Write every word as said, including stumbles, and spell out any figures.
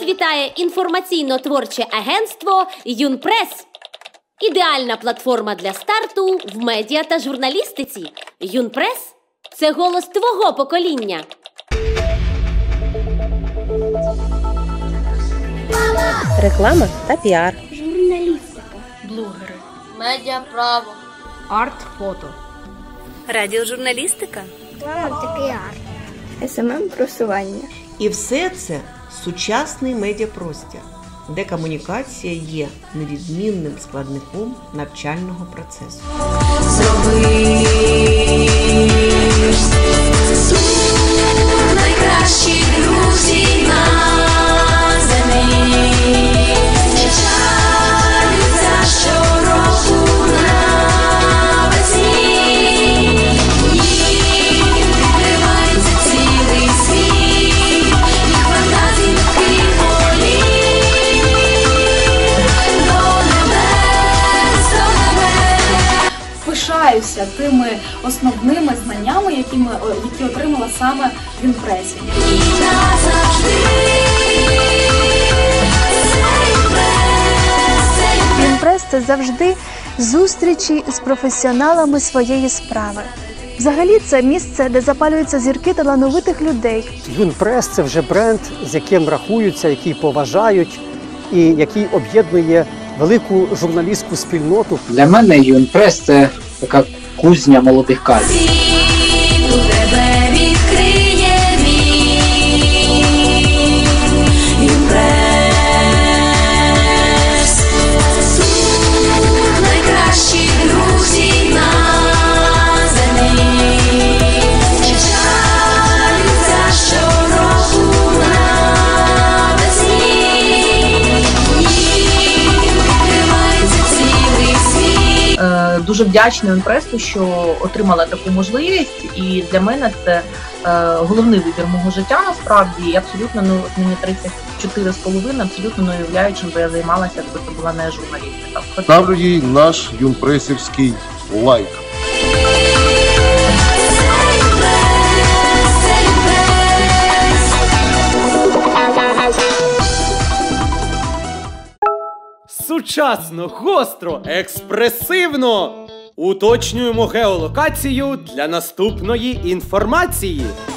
Вас вітає інформаційно-творче агентство «Юнпрес». Ідеальна платформа для старту в медіа та журналістиці. «Юнпрес» – це голос твого покоління. Реклама та піар. Журналістика. Блогери. Медіаправо. Арт-фото. Радіожурналістика. Реклама та піар. ес ем ем-просування. І все це сучасний медіапростір, де комунікація є невідмінним складником навчального процесу. Найкращі друзі на землі, зустрічаються щороку навесні. Їм відкривається цілий світ, їх фантазії такий політ. До небес, до небес. Пишаюся тими основними знаннями, які, ми, які отримала саме в Юнпресі. Юнпрес – це завжди зустрічі з професіоналами своєї справи. Взагалі це місце, де запалюються зірки талановитих людей. Юнпрес – це вже бренд, з яким рахуються, який поважають і який об'єднує велику журналістську спільноту. Для мене Юнпрес – це така кузня молодих кадрів. У тебе відкриє мій Юнпрес. Найкращі друзі на землі, зустрічаються щороку навесні. Їм відкривається цілий світ. Дуже вдячна Юнпресу, що отримала таку можливість, і для мене це е, головний вибір мого життя насправді. І абсолютно, ну, мені тридцять чотири з половиною, абсолютно не уявляю, чим би я займалася, якби це була не журналістика. Ставлю їй наш юнпресівський лайк. Сучасно, гостро, експресивно! Уточнюємо геолокацію для наступної інформації.